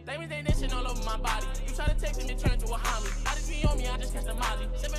Diamonds, they dishing all over my body. You try to text him, it turn to a homie. I just be on me, I just catch the molly.